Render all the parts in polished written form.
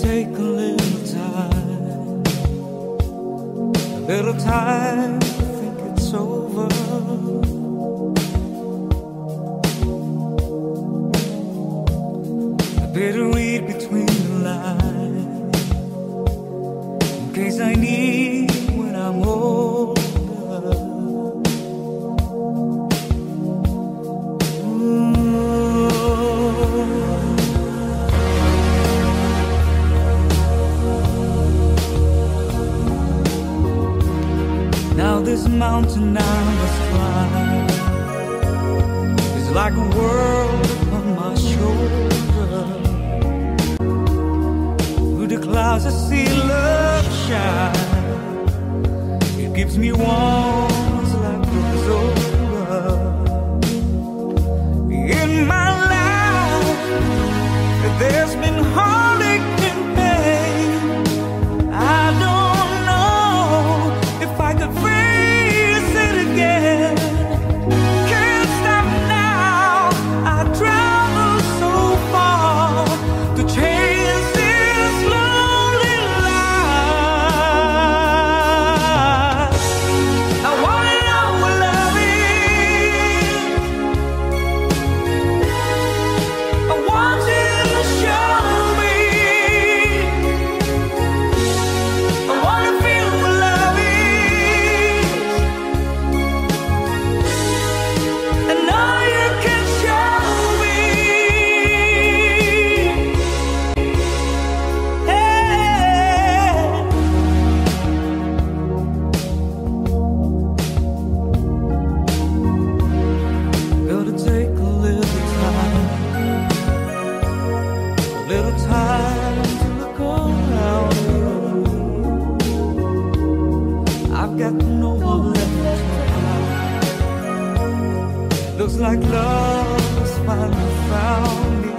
take a little time to think it's over. I better read between the lines in case I need it when I'm older. Now this mountain I must climb is like a world upon my shoulder. Through the clouds I see love shine. It gives me warmth, it's like it was over. In my life there's been heartache and pain. I don't know if I could face it again. Can't stop now. I travel so far to chase this lonely life. I wanna know what love is. I want you to show me. I wanna feel what love is. I know you can show me. Hey. Gotta take a little time to look around me. I've got no one left to hide. Looks like love has finally found me.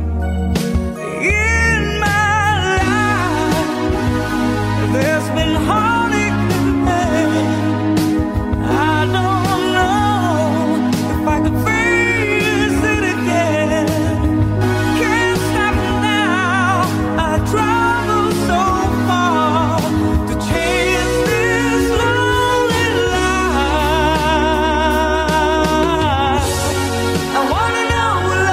In my life there's been heartache and pain. I don't know if I could face it again. Can't stop now. I travel so far to chase this lonely life. I wanna know what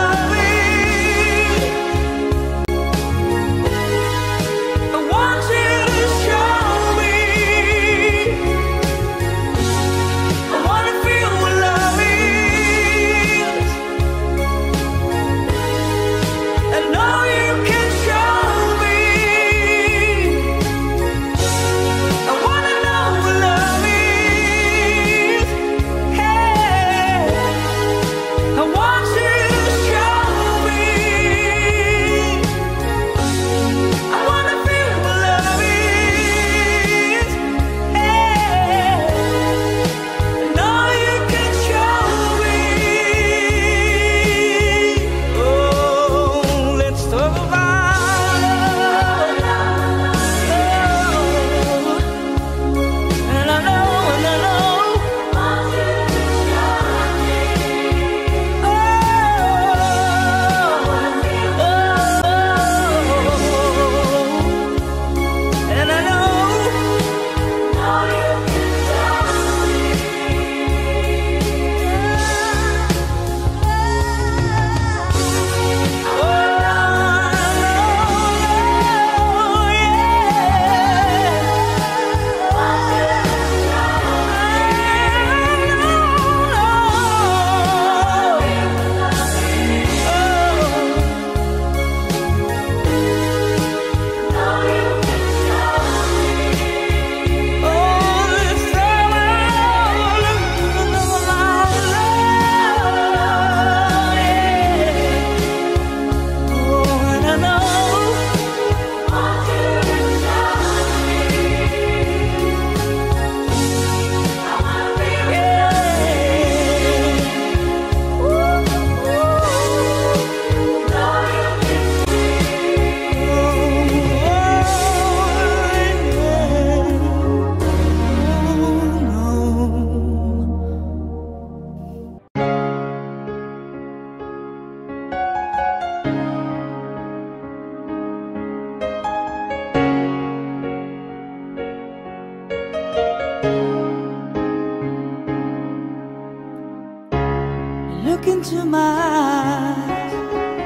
into my eyes,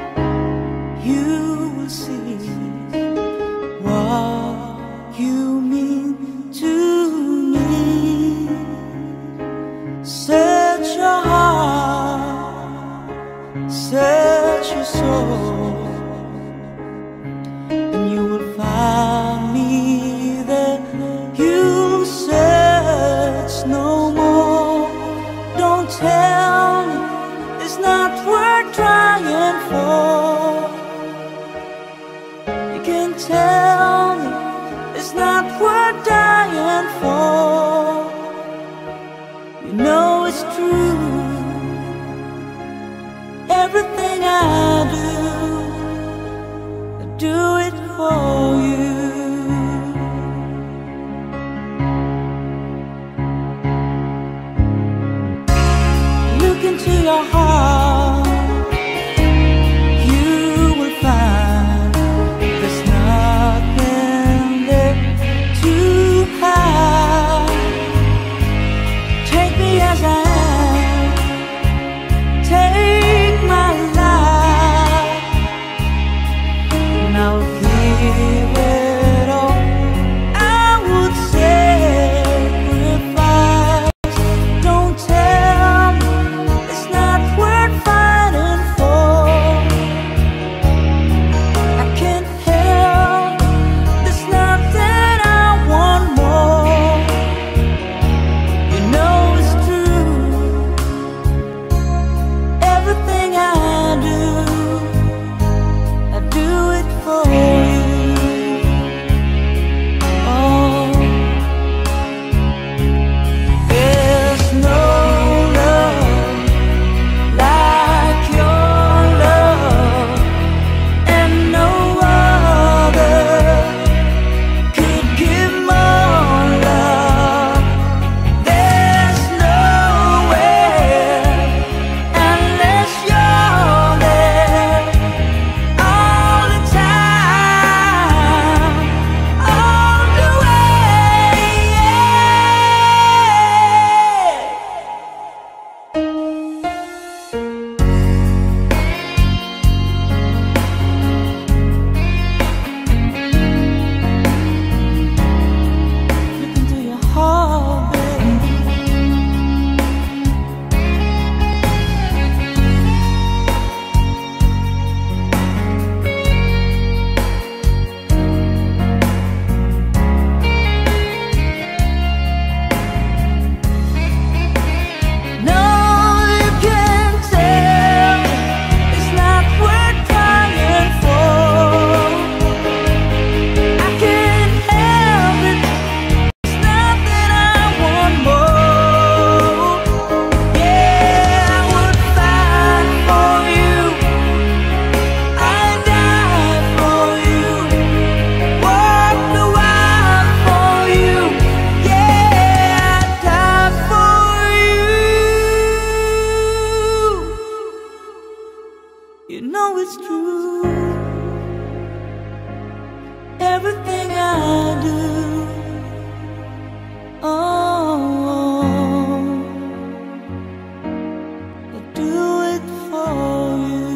you will see what you mean to me. Search your heart, search your soul, and you will find me there. You'll search no more. Don't tell me it's not worth trying for. You can tell me it's not worth dying for. You know it's true. Everything I do it for you. Look into your heart, you will find there's nothing there to hide. Take me as I am, take my life, and I'll give it all. I would sacrifice. Don't tell me it's not worth fighting for. I can't help, there's nothing I want more. You know it's true. Everything I do it for you. Oh, there's no love like your love, and no other could give more love. There's nowhere unless you're there all the time, all the way. Look into your heart, babe. No, you can't tell me it's not worth trying for. I can't help it, it's nothing I want more. Yeah, I would fight for you, I'd die for you, walk the wild for you. Yeah, I'd die for you. You know it's true. Everything I do, oh, I do it for you.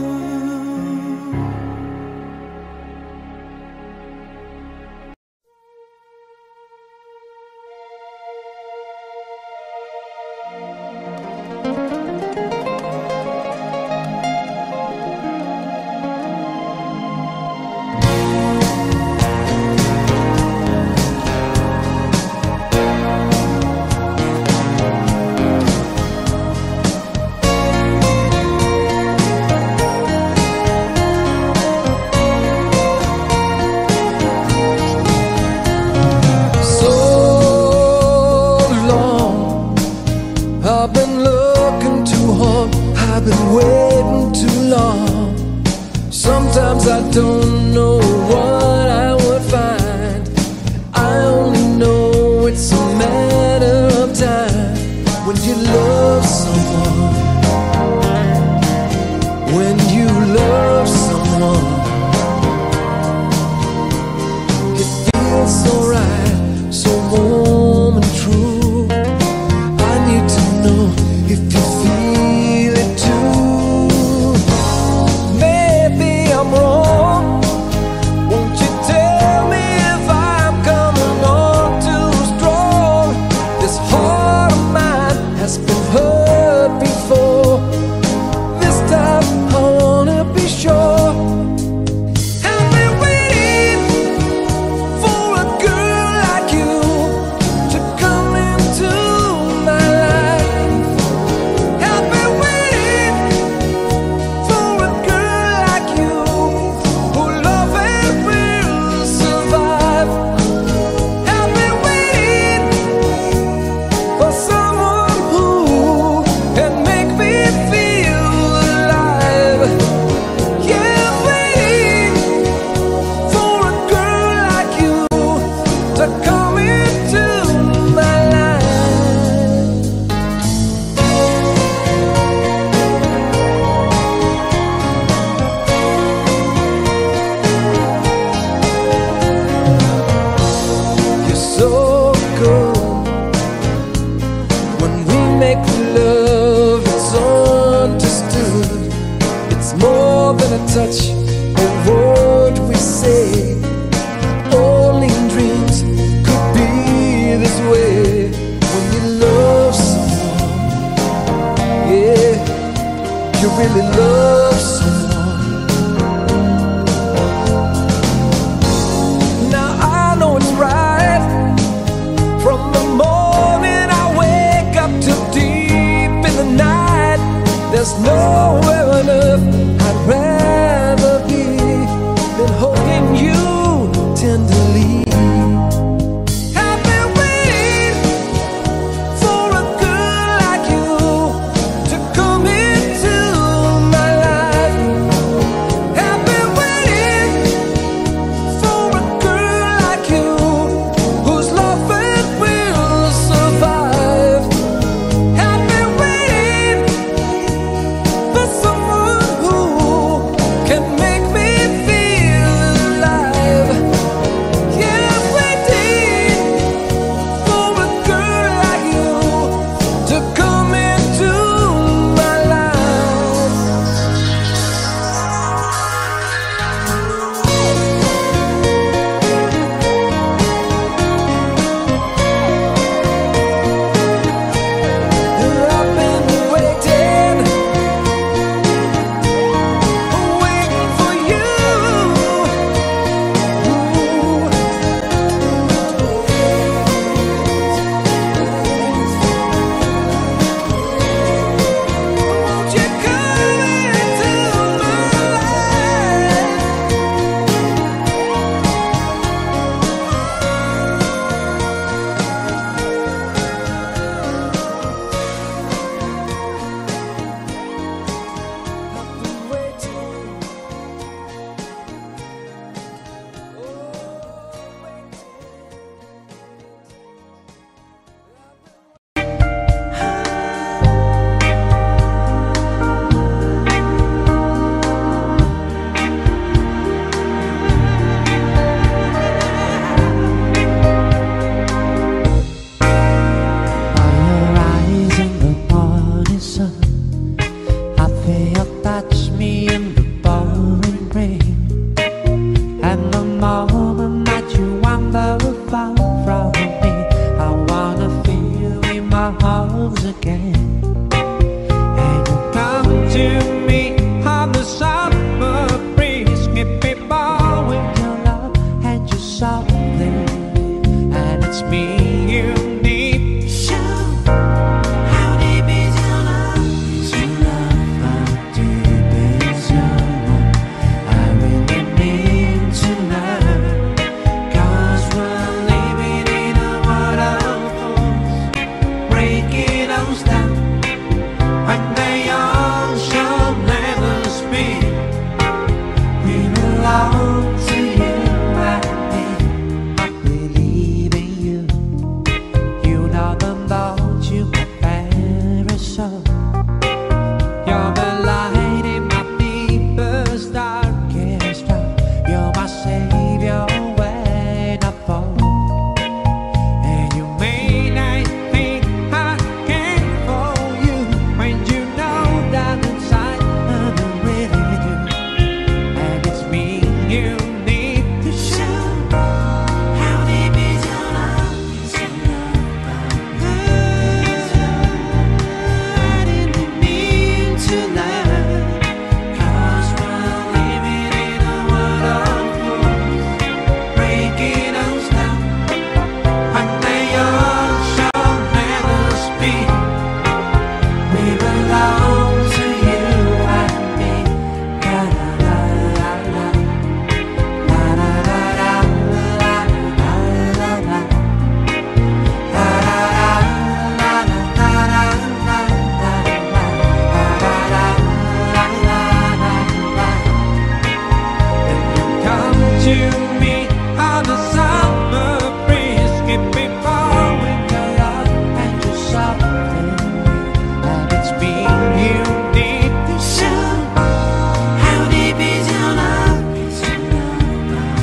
to me on the summer breeze. Keep me far with your love and your soften me. And it's me you need to show. How deep is your love? It's your love.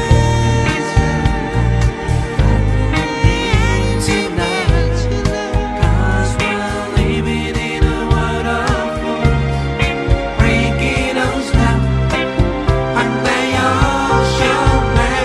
Tonight, 'cause we're living in a world of fools, breaking us down. And they all show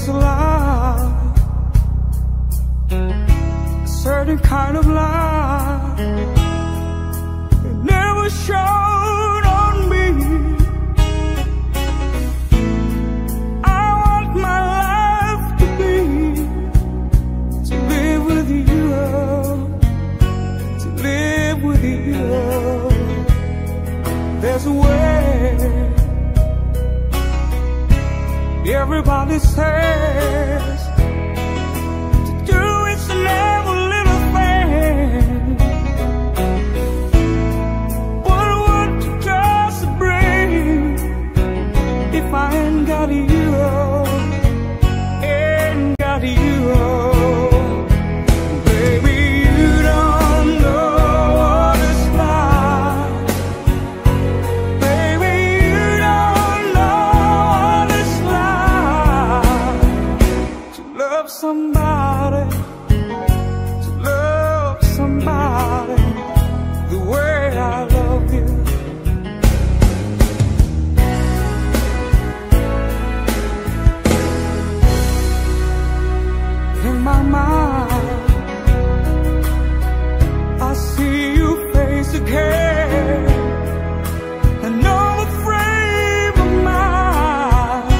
a lie, a certain kind of lie. It never showed on me. I want my life to be, to live with you, to live with you. There's a way. Everybody says to do it's never a little thing, but what does it bring if I ain't got you, ain't got you? Baby, you don't know what it's like. Baby, you don't know what it's like to love somebody, to love somebody the way I love you. In my mind, I see you face again, another frame of mind.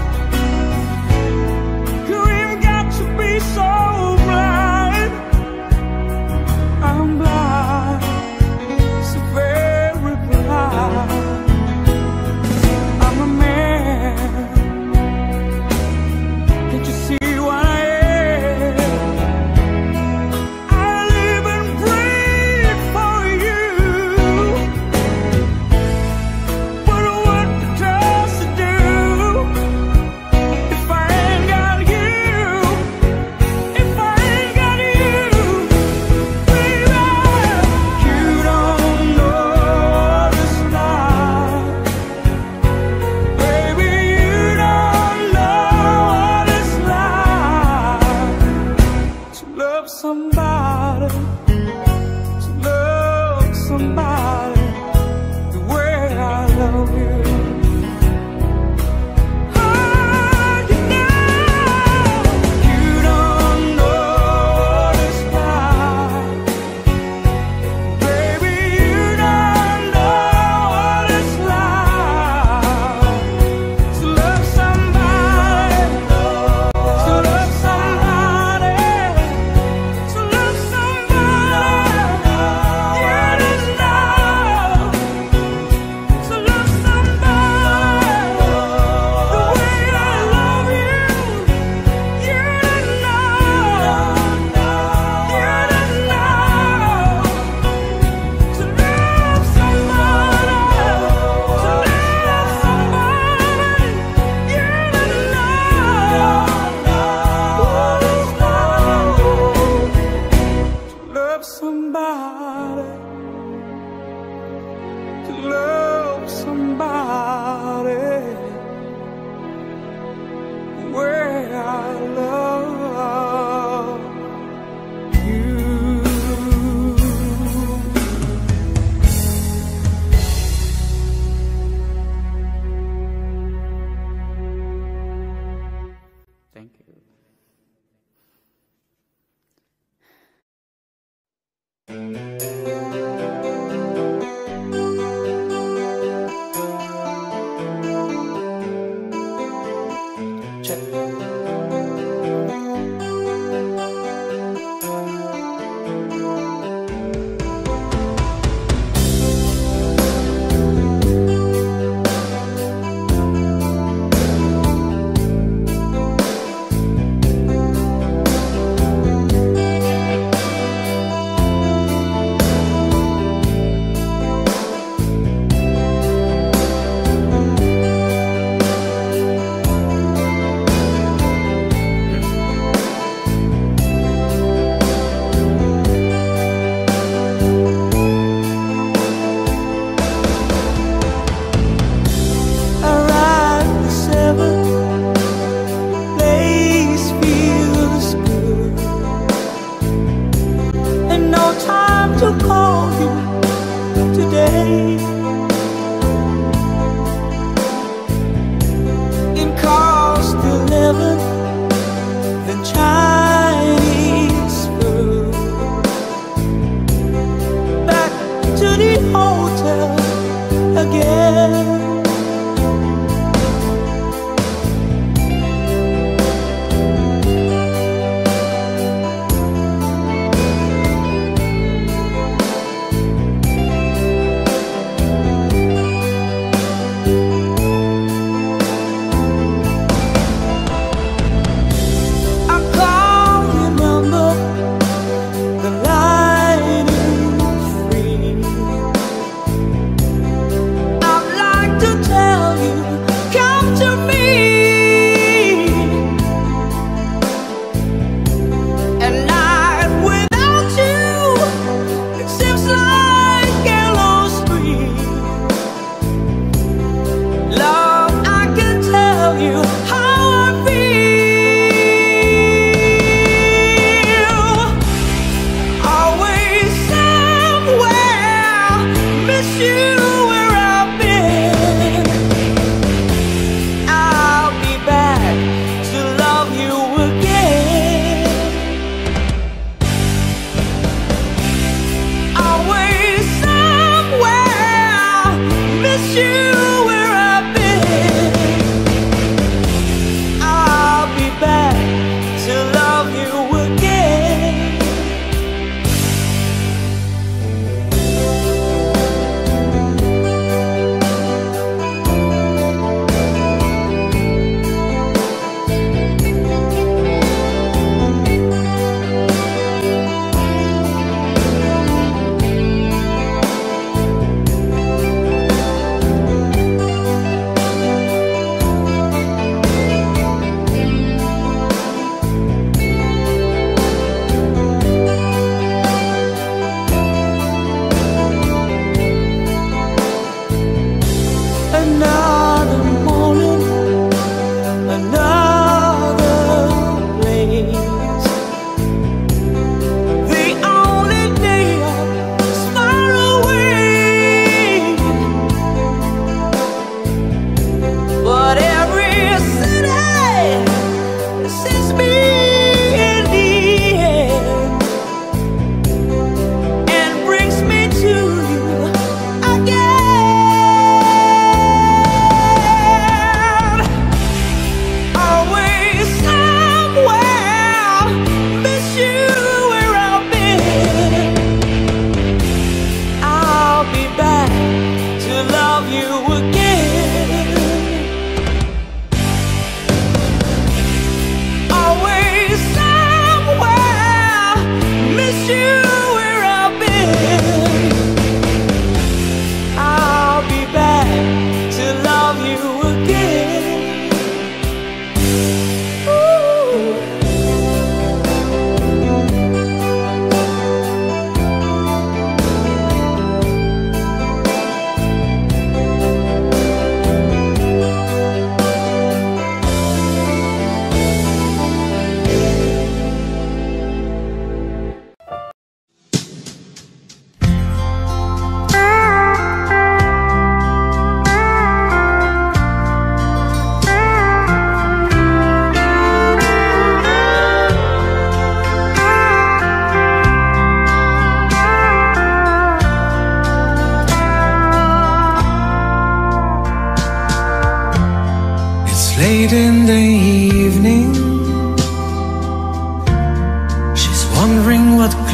You ain't got to be so blind. I'm blind, so very blind. I'm a man. Can't you see what I am?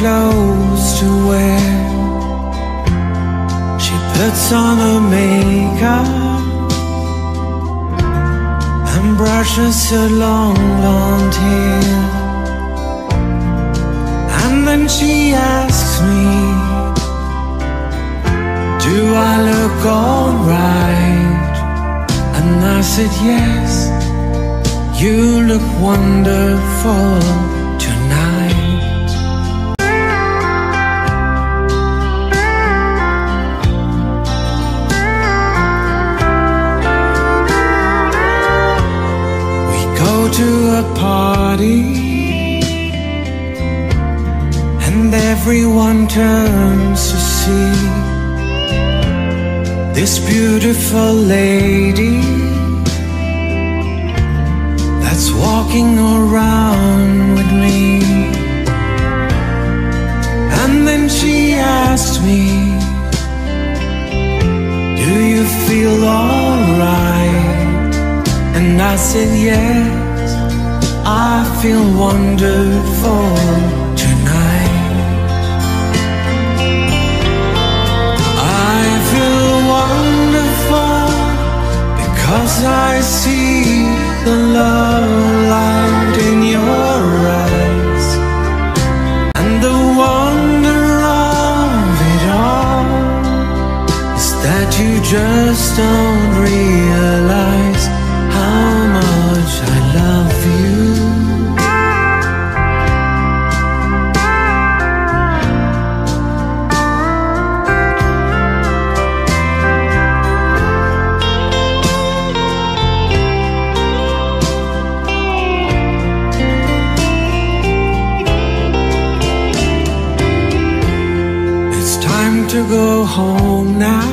clothes to wear. She puts on her makeup and brushes her long blonde hair. And then she asks me, do I look alright? And I said yes, you look wonderful tonight. We go to a party and everyone turns to see this beautiful lady that's walking around with me. And then she asked me, do you feel alright? And I said yes, I feel wonderful tonight. I feel wonderful because I see the love light in your eyes. And the wonder of it all is that you just don't realize how much I love you. To go home now,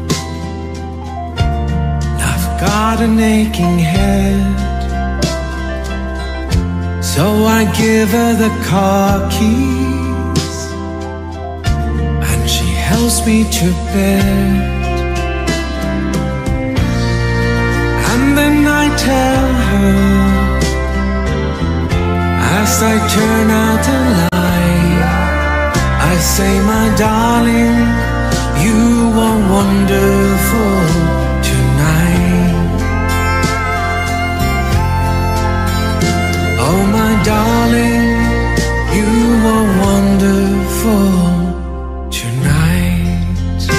I've got an aching head, so I give her the car keys and she helps me to bed. And then I tell her, as I turn out the light, I say, my darling, you are wonderful tonight. Oh, my darling, you are wonderful tonight.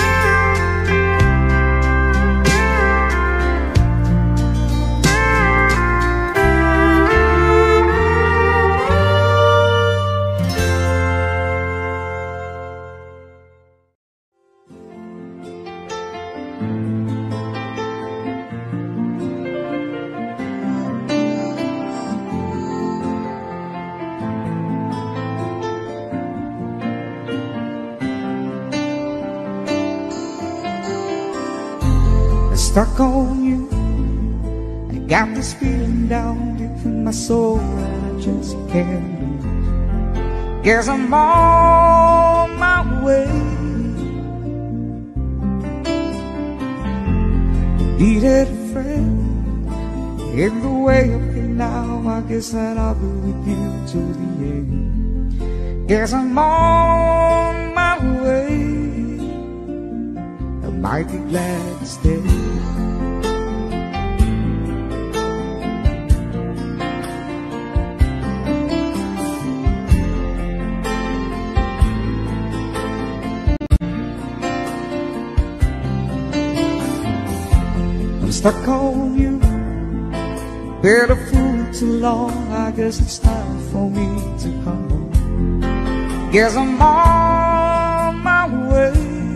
Stuck on you, I got this feeling down deep in my soul that I just can't lose. Guess I'm on my way. Needed a friend in the way up here now. I guess that I'll be with you to the end. Guess I'm on my way. I might be glad to stay. I'm stuck on you, been a fool too long. I guess it's time for me to come home. Guess I'm on my way.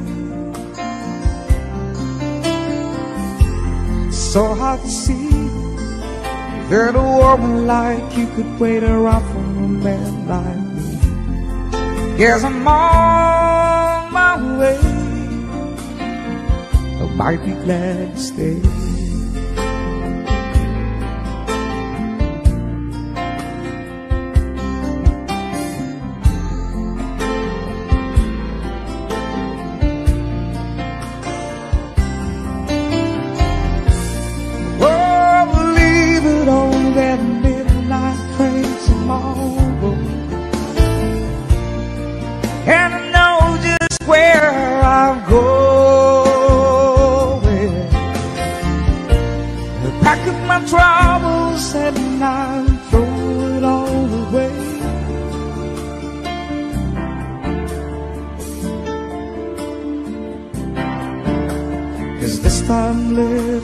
So hard to see that a woman like you could wait around for a man like me. Guess I'm on my way. I might be glad to stay.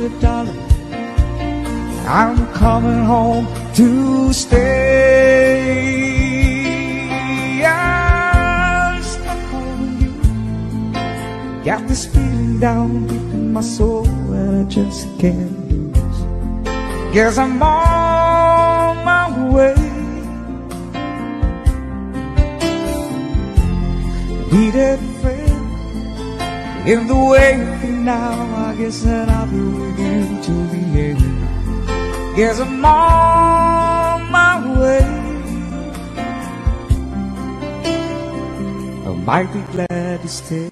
you, darling, I'm coming home to stay. I'm stuck on you. Got this feeling down deep in my soul that I just can't lose. Guess I'm on my way. Need a friend in the way now. I guess that I'll be with you till the end. Guess I'm on my way. I might be glad to stay.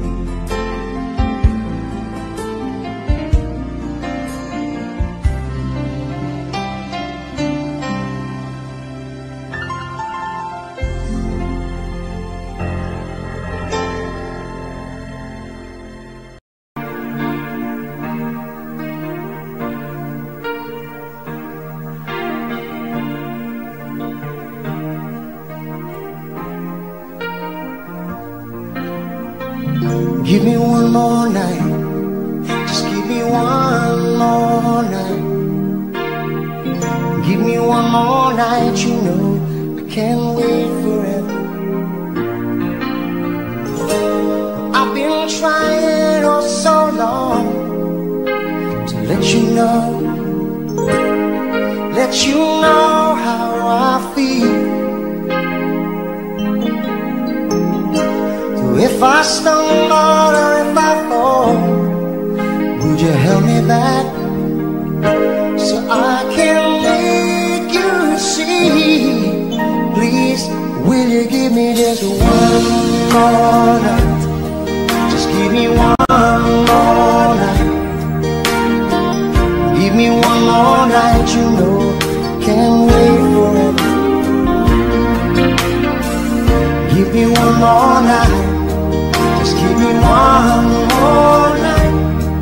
Give me one more night, just give me one more night. Give me one more night, you know I can't wait forever. I've been trying oh so long to let you know how I feel. If I stumble or if I fall, would you help me back so I can make you see? Please, will you give me just one more night? Just give me one more night. Give me one more night, you know, can't wait forever. Give me one more night. Give me one more night.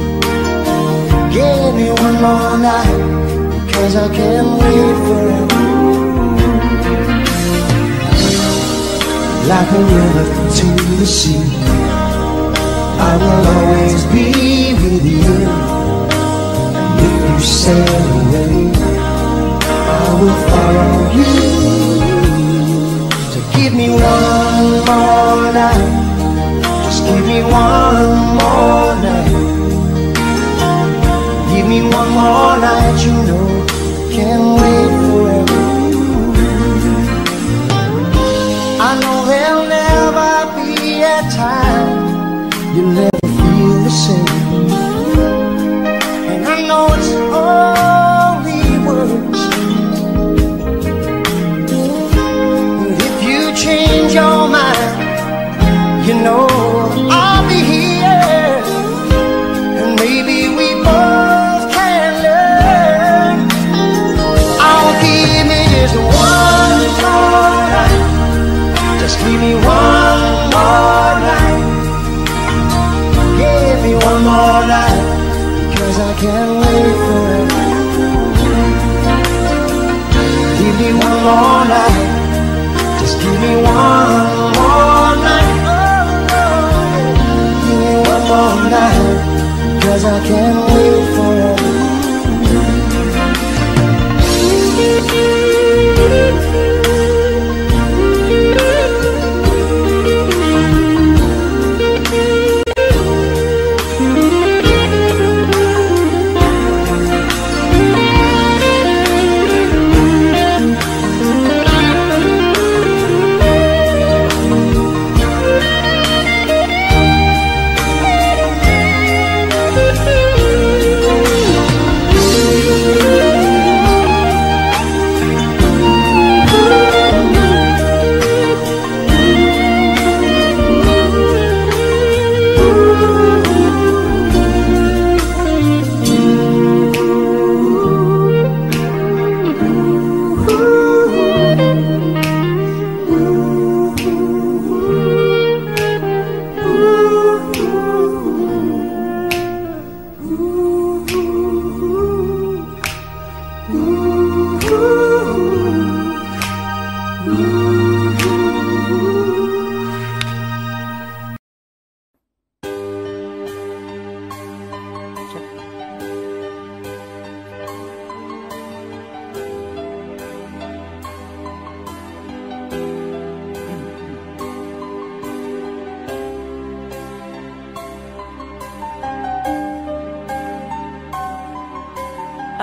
Give me one more night, because I can't wait forever. Like a river to the sea, I will always be with you. And if you sail away, I will follow you. So give me one more night. Give me one more night. Give me one more night, you know, can't wait forever. I know there'll never be a time you'll never feel the same. And I know it's only words, but if you change your mind, you know I'll be here, and maybe we both can learn. I'll give me just one more night. Just give me one more night. Give me one more night, because I can't wait forever. Give me one more night. Just give me one more night. All night, 'cause I can't wait forever.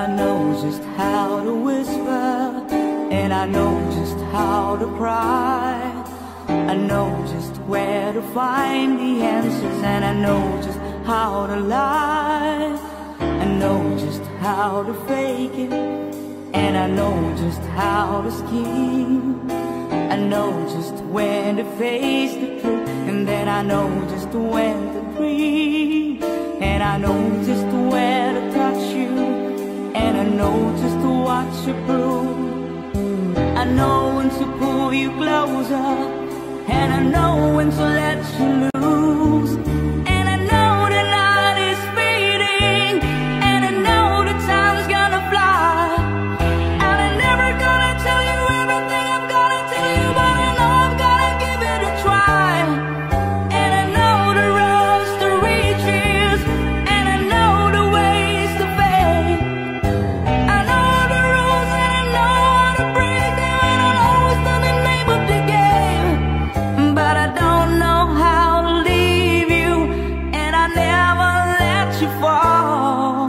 I know just how to whisper, and I know just how to cry. I know just where to find the answers, and I know just how to lie. I know just how to fake it, and I know just how to scheme. I know just when to face the truth, and then I know just when to dream. And I know just where to touch you, and I know just what you prove. I know when to pull you closer, and I know when to let you loose. And I know the night is fading, and I know the time's gonna fly. And I'm never gonna tell you everything I'm gonna tell you, but I know I'm gonna give it a try. And I know the roads to reaches, and I know the ways to fade. I know the rules, and I know how to break them, and I'll always know the name of the game. But I don't know how to leave you, and I never let you fall.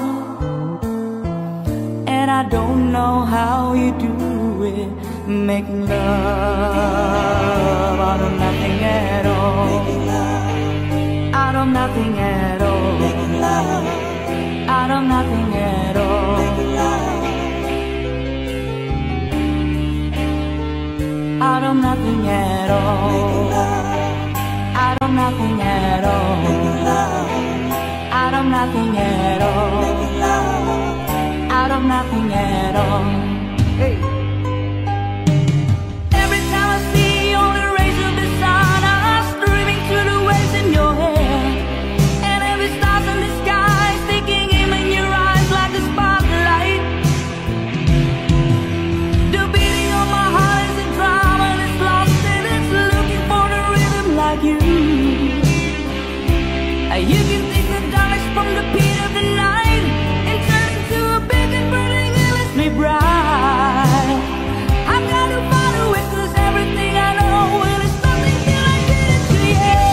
And I don't know how you do it, making love out of nothing at all. Out of nothing at all. Out of nothing at all. Out of nothing at all. Out of nothing at all. Out of nothing at all. Out of nothing at all. Hey. Every time I see only rays of the sun are streaming through the waves in your hair, and every star's in the sky is taking aim in your eyes like a spotlight. The beating of my heart is a drum, and it's lost and it's looking for the rhythm like you. You can take the darkness from the pit of the night and turn into a big and burning endlessly bright. I've got to follow it, 'cause everything I know will is nothing till I get it to you.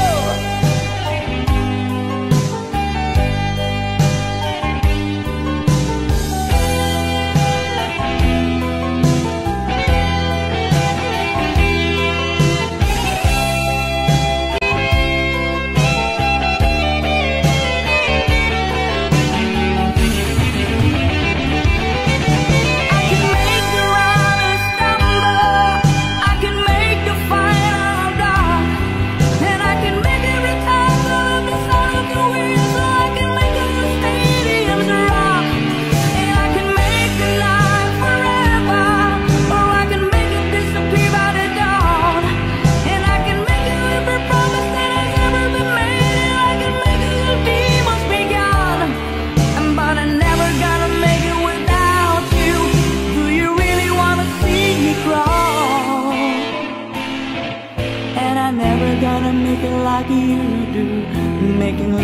Like you do, making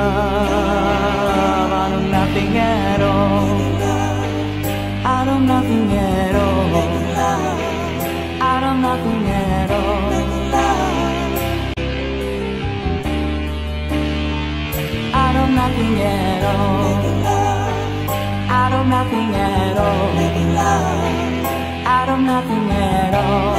love out of nothing at all. Out of nothing at all. Out of nothing at all. Out of nothing at all. Out of nothing at all. Out of nothing at all.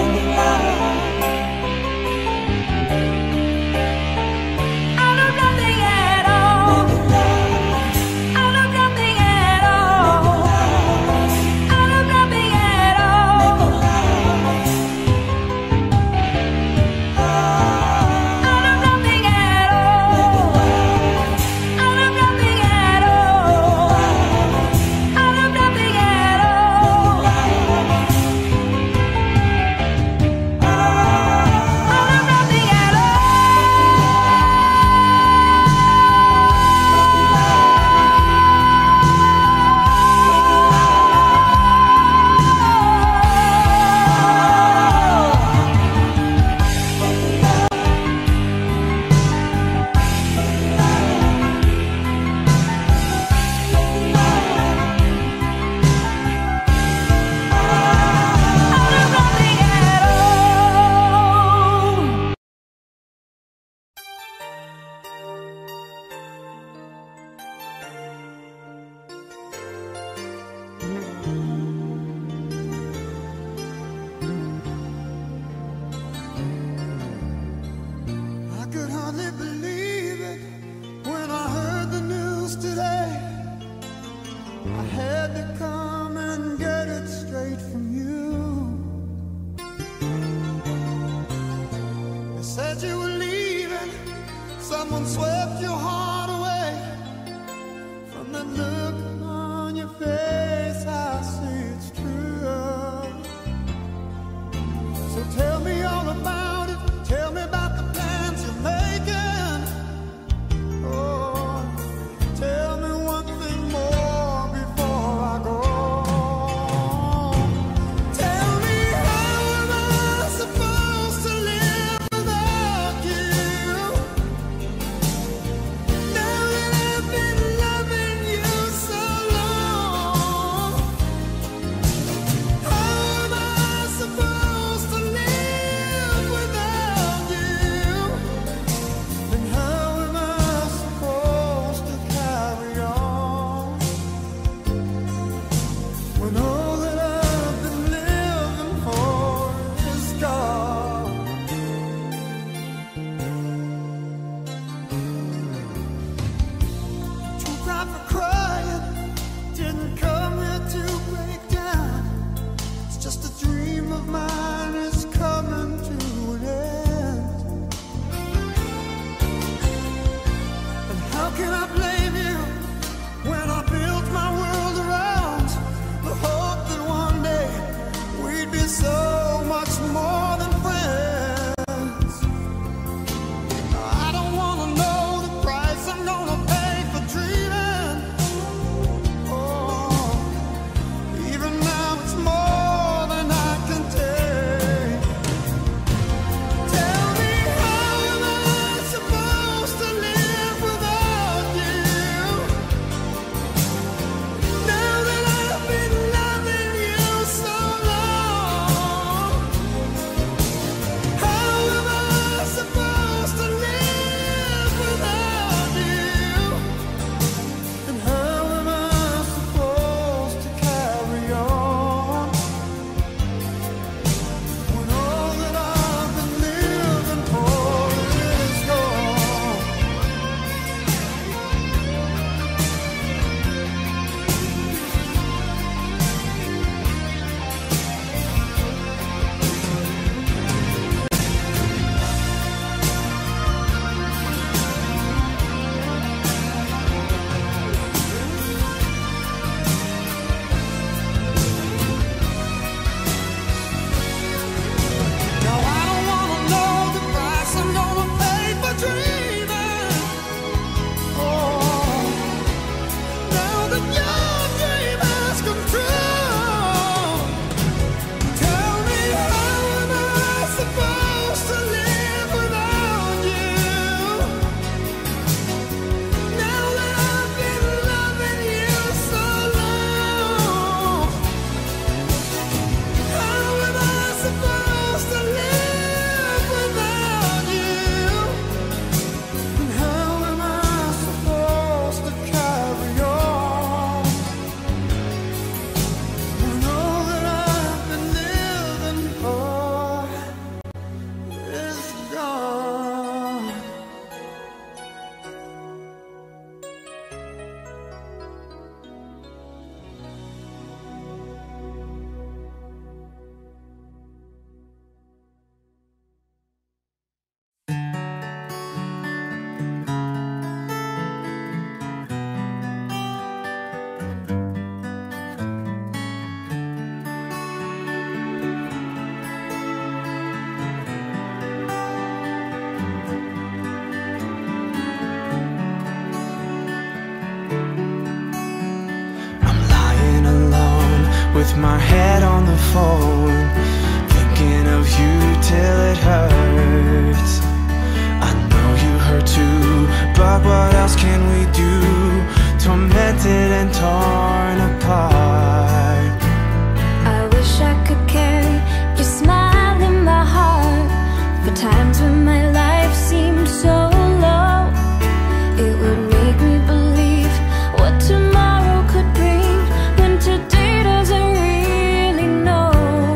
someone swept your heart away. From the look on your face, I see it's true. So tell me all about it. Tell me about the plans you're making. Oh, tell me one thing more before I go. Tell me, how am I supposed to live without you? Now that I've been loving you so long, how am I supposed to live without you? And how am I supposed to carry on when all that I've been living for is gone? Too proud for crying, didn't come here to break down. It's just a dream of mine is coming to an end. And how can I blame you when I built my world around the hope that one day we'd be so much more than friends? I don't wanna know the price I'm gonna pay for dreaming. Oh, even now it's more than I can take. Tell me, how am I supposed to live without you? Now that I've been loving you so long, how am I supposed to live without you? And how am I supposed to carry on when all that I've been living for is gone? Now I don't wanna know the price I'm gonna pay for dreaming. Oh, now that your dream has come true, tell me, how am I supposed to live without you? Now that I've been loving you so long, how am I supposed to live without you? And how am I supposed to carry on when all that I've been living for is gone? I'm lying alone with my head on the phone, thinking of you till it hurts. I know you hurt too, but what else can we do? Tormented and torn apart. I wish I could carry your smile in my heart for times when my life seemed so low. It would make me believe what tomorrow could bring when today doesn't really know.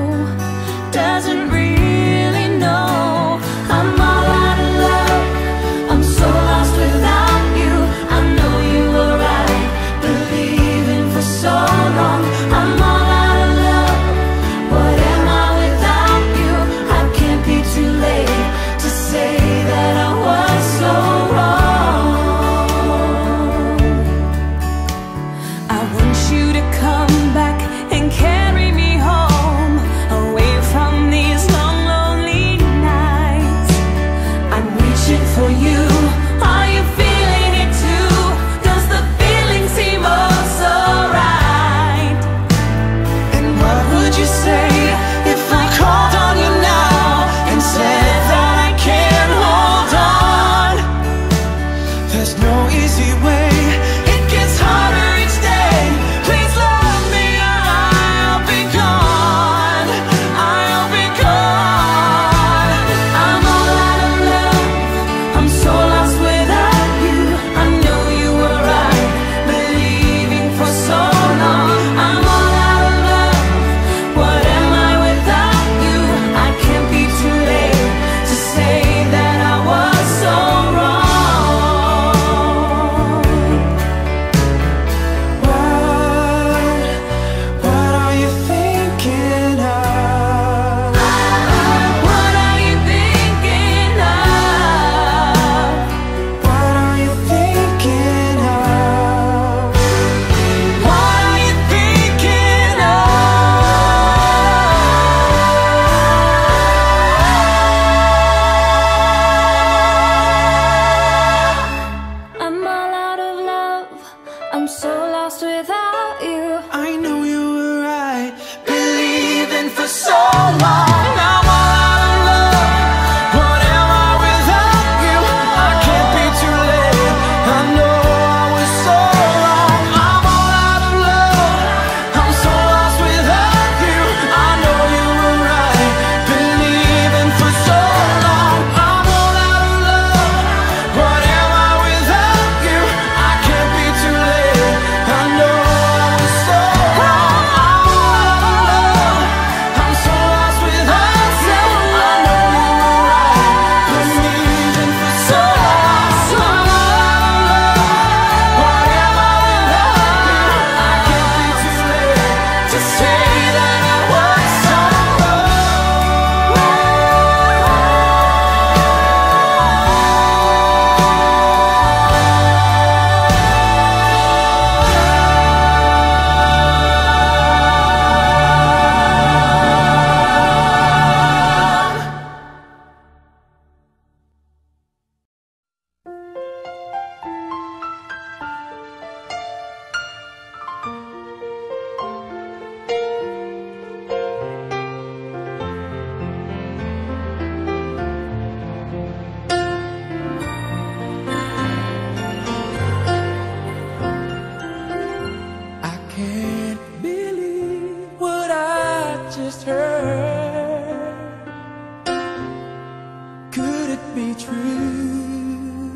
be true?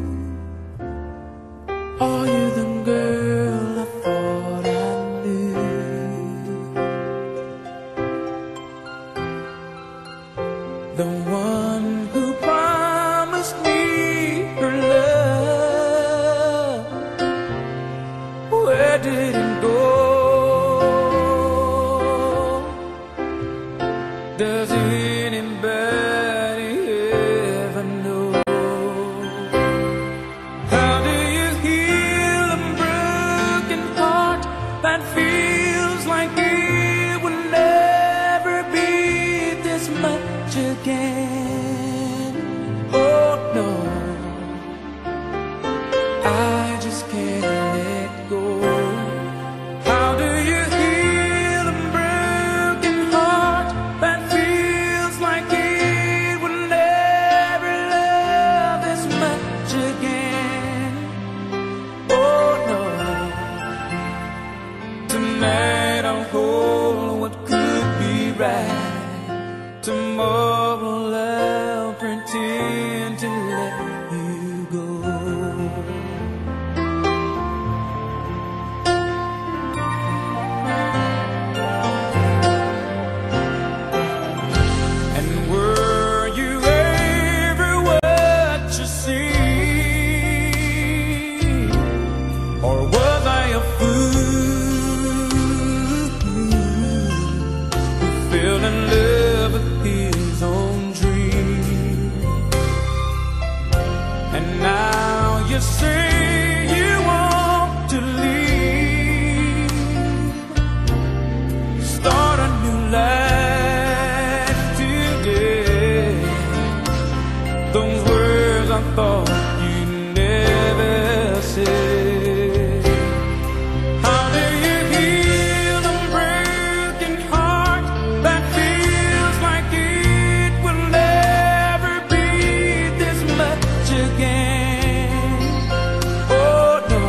Are you the girl I thought I knew? The one who promised me her love? Where did it go? Does anybody ever know? How do you heal a broken heart that feels like it will never be this much again? Oh no, I just can't let go. How do you heal a broken heart that feels like it will never love this much again? Oh no, tonight I'll hold what could be right. Tomorrow I'll pretend to let you go. And were you ever what you see? Or was I a fool who fell in love with his own dream? And now you say you want to leave, start a new life today. Those words I thought you'd never say. How do you heal a broken heart that feels like it will never be this much again? Oh no,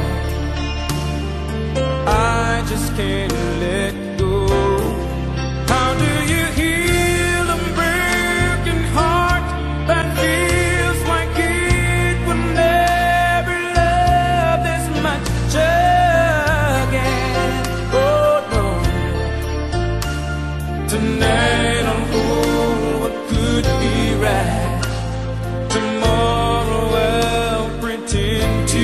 I just can't let go. How do you heal a broken heart that feels like it will never love this much again? Oh no, tonight I'll hold what could be right. Tomorrow I'll pretend to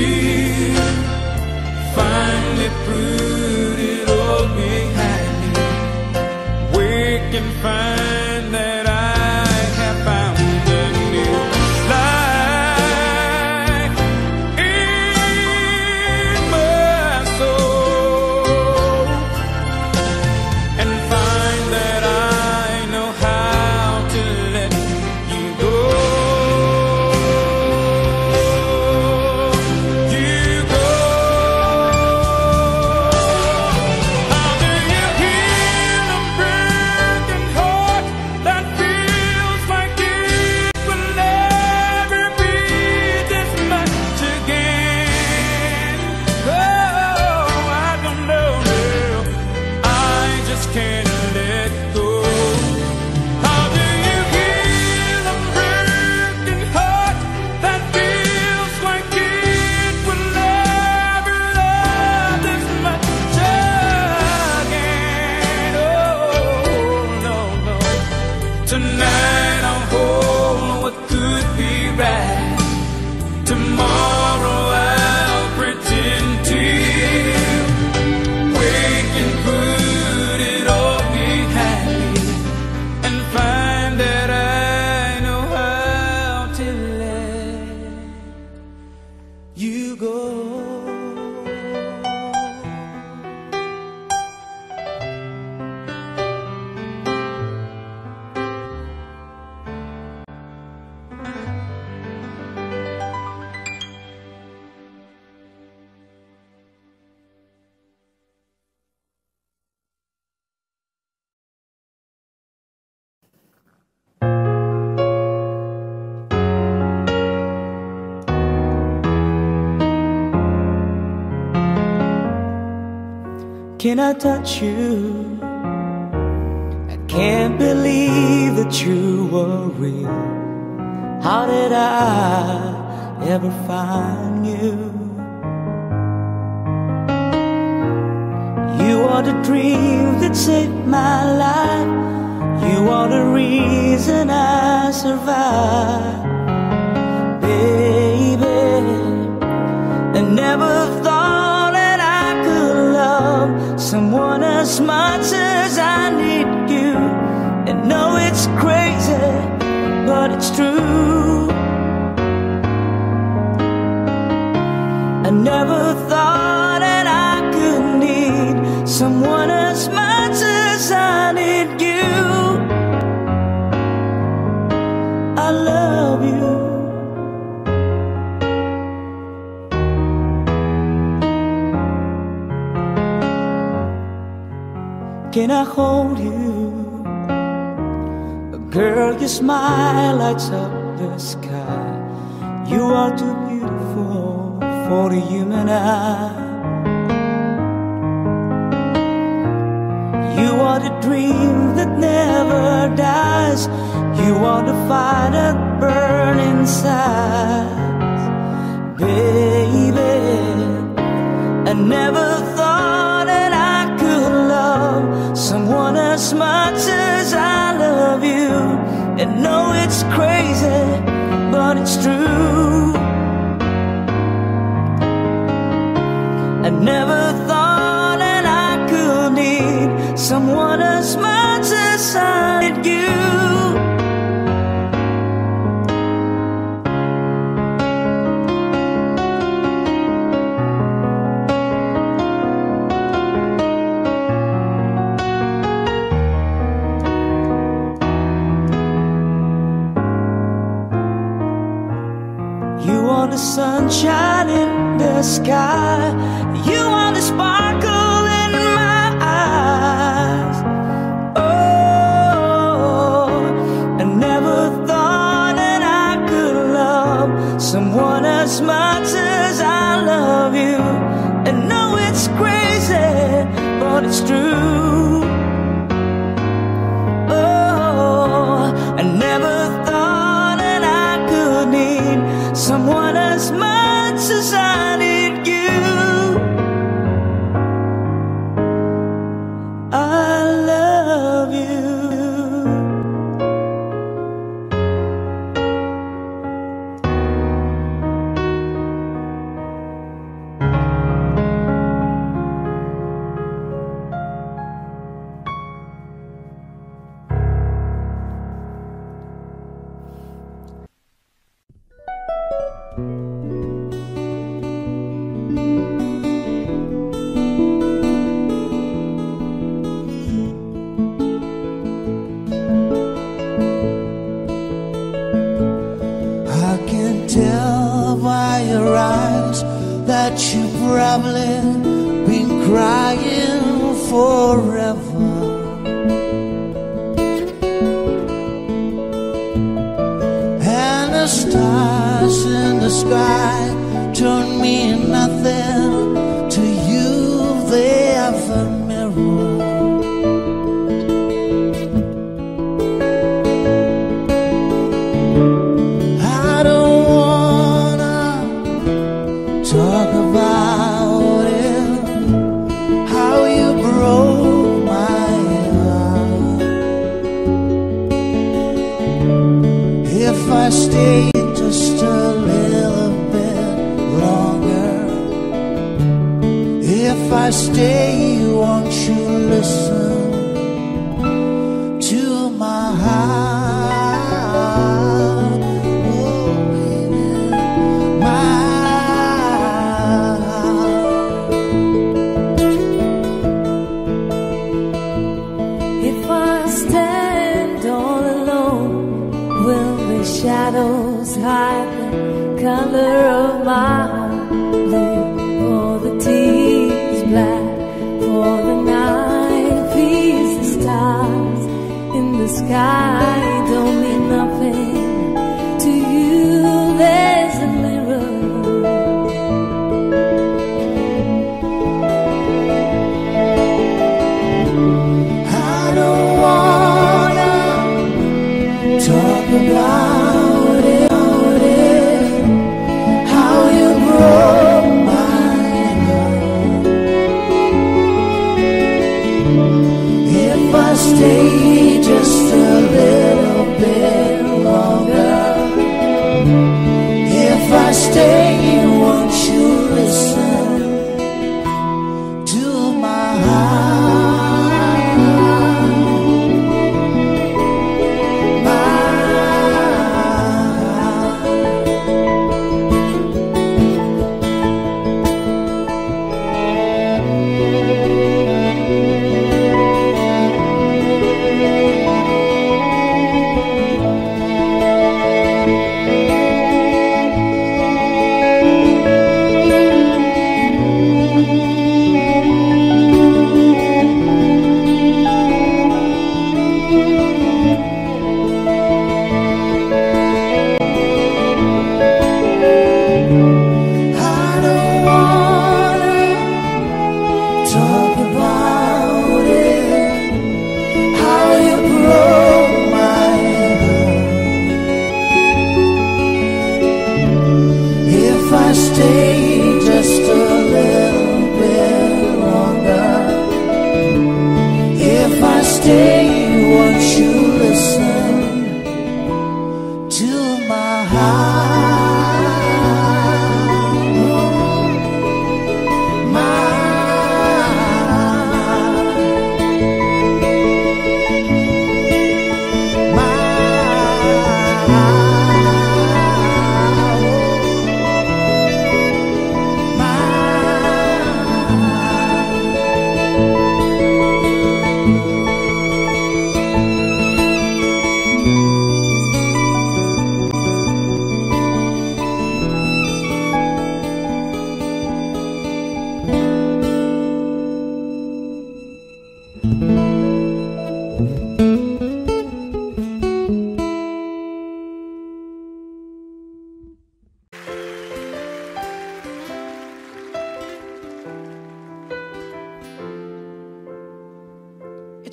finally put it all behind me. Wake and find that I have found a new life in my soul, and find that I know how to let you go. You go. How do you heal a broken heart that feels like it will never be this much again? Oh, I don't know. I just can't let go. How do you heal a broken heart that feels like it will never love this much again? Oh no, no. Tonight I'll hold what could be right. Tomorrow I'll pretend to wake and put it all behind me, and find that I know how to let you go. Can I touch you? I can't believe that you were real. how did I ever find you? You are the dream that saved my life. You are the reason I survive, baby. I never thought that I could love someone as much as I need you. And no, it's crazy, but it's true. I never thought that I could need someone as much as I need you. I love you. Can I hold you? Girl, your smile lights up the sky. You are too beautiful for the human eye. You are the dream that never dies. You are the fire that burns inside, baby. I never thought that I could love someone as much as I love you. And no, it's crazy, but it's true. I never thought that I could need someone as much as I need you. You are the sunshine in the sky. You are the sparkle in my eyes. Oh, I never thought that I could love someone as much as I love you. And no, it's crazy, but it's true. Oh, I never thought that I could need someone as much as I need you. I love you. I can tell by your eyes that you've probably been crying forever. And the stars in the sky don't mean nothing to you, they have a mirror. Talk about it, how you broke my heart. If I stay just a little bit longer, if I stay, won't you listen to my heart? Shadows hide the color of my heart. Blue for the tears, black for the night. Peace, the stars in the sky don't mean nothing to you. There's a mirror. I don't wanna talk about it.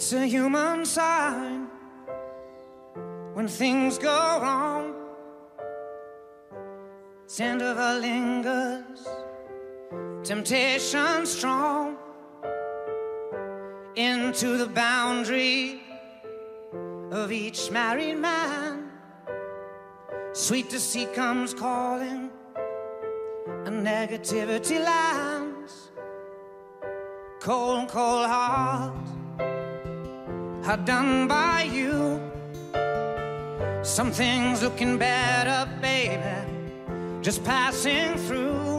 It's a human sign when things go wrong. Scent of her lingers, temptation strong. Into the boundary of each married man, sweet deceit comes calling, and negativity lands. Cold, cold heart, hard done by you. Some things looking better, baby, just passing through.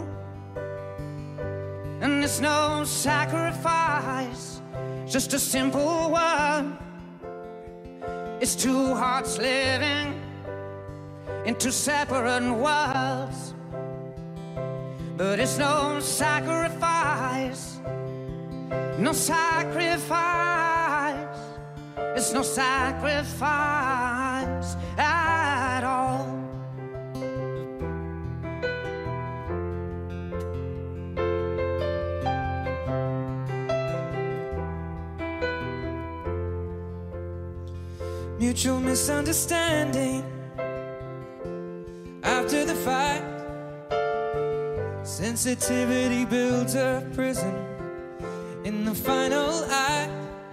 And it's no sacrifice, just a simple word. It's two hearts living in two separate worlds. But it's no sacrifice, no sacrifice. It's no sacrifice at all. Mutual misunderstanding after the fight. Sensitivity builds a prison. In the final act,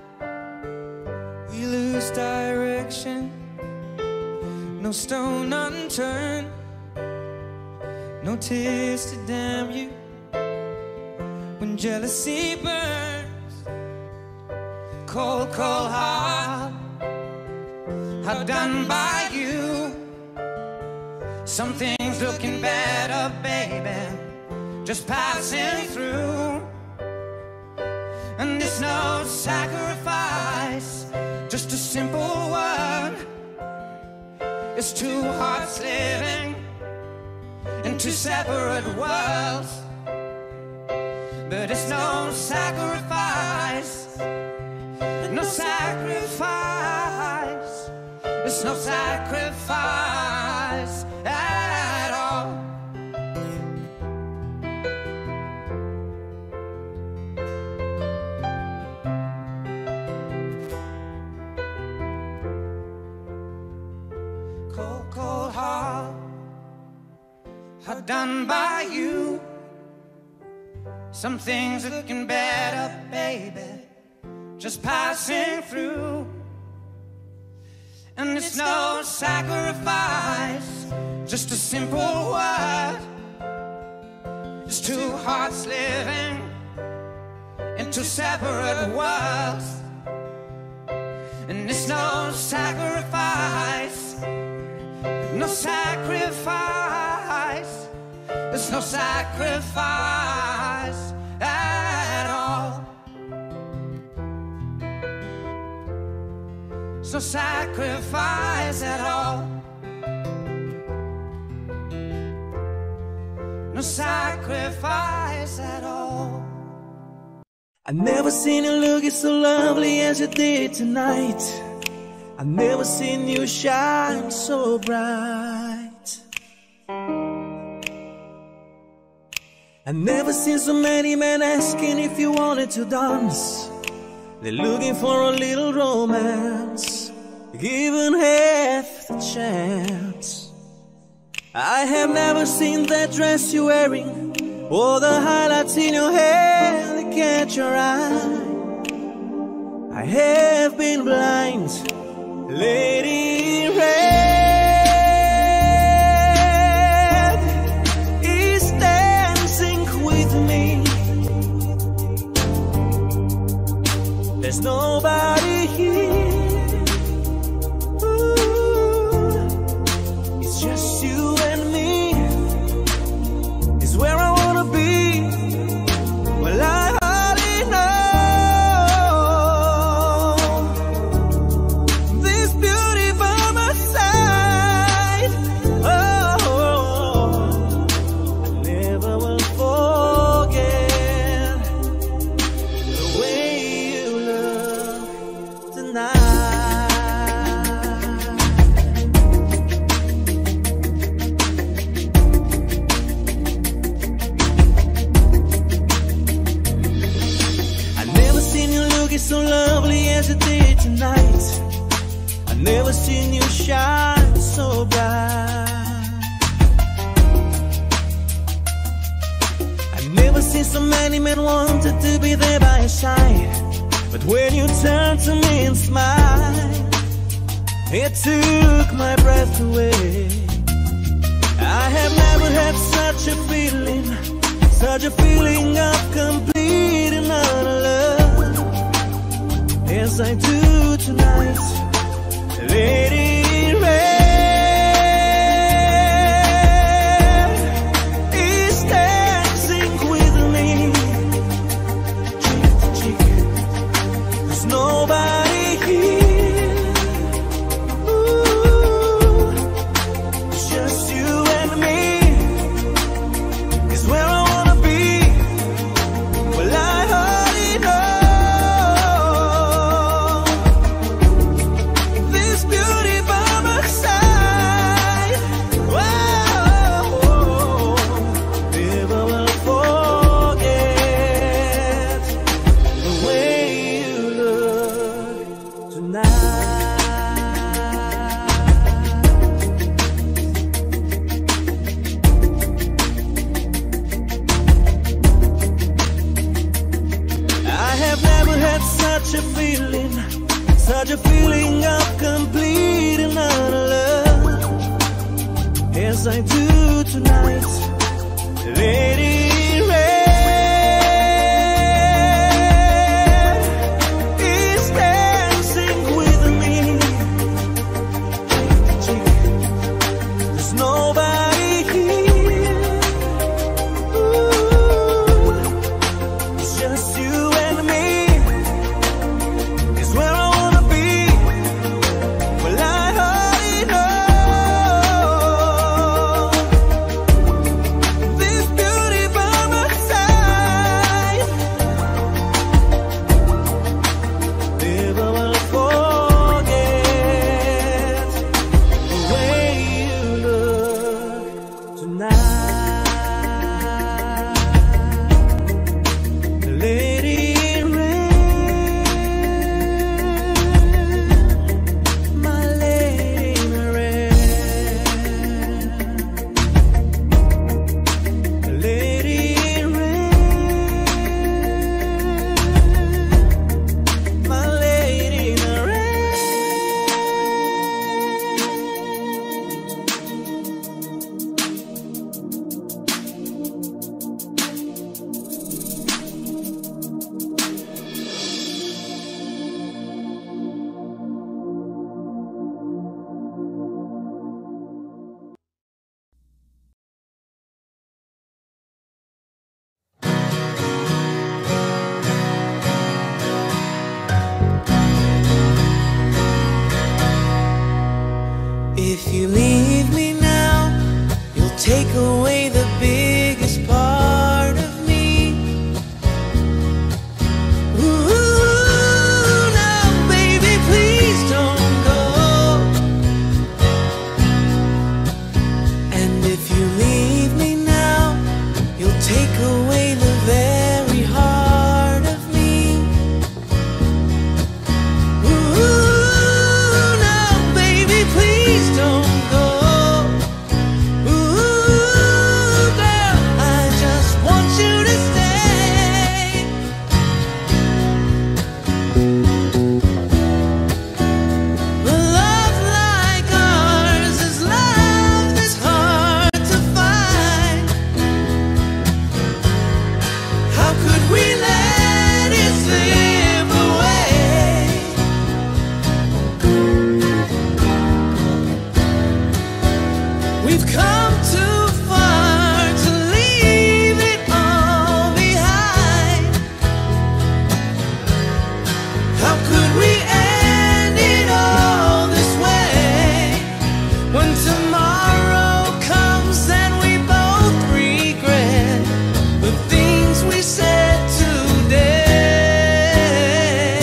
we lose direction. No stone unturned, no tears to damn you. When jealousy burns, cold, cold heart, hard done by you. Some things looking better, baby, just passing through. And it's no sacrifice, just a simple word. It's two hearts living in two separate worlds. But it's no sacrifice, no sacrifice. It's no sacrifice at all. Cold, cold heart, hard done by you. Some things looking better, baby, just passing through. And it's no sacrifice, just a simple word. It's two hearts living in two separate worlds. And it's no sacrifice, no sacrifice. It's no sacrifice at all. It's no sacrifice at all. No sacrifice at all. I've never seen you looking so lovely as you did tonight. I've never seen you shine so bright. I've never seen so many men asking if you wanted to dance. They're looking for a little romance, given half the chance. I have never seen that dress you're wearing, or the highlights in your hair that catch your eye. I have been blind, Lady in Red is dancing with me. There's nobody here. Ooh, it's just you and me. It's where I wanna be. Well, I hardly know this beauty by my side. dream and wanted to be there by your side. But when you turned to me and smiled, it took my breath away. I have never had such a feeling of complete and utter love as I do tonight. Let it rain. Is dancing with me, cheek to cheek. There's nobody here. Ooh, it's just you and me. Is where I wanna be. Well, I already know this beauty by my side. Whoa, never will forget the way you look tonight. I have never had such a feeling of complete and utter love as I do tonight. Let it rain. Is dancing with me, cheek to cheek. There's nobody here. Ooh, it's just you and me. Is where I wanna be. Well, I already know this beauty by my side. Never will forget the way you look tonight. Let it rain, my lady in red. Let it rain, my lady in red. If you leave me now, you'll take away the biggest part of me. Ooh, now baby, please don't go. And if you leave me now, you'll take away the very heart of me. Ooh, now baby, please don't go. Ooh, girl, I just want you to stay. A love like ours is love that's hard to find. How could we let it slip away? We've come too far to leave it all behind. How could we end it all this way? When tomorrow comes and we both regret the things we said today.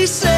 say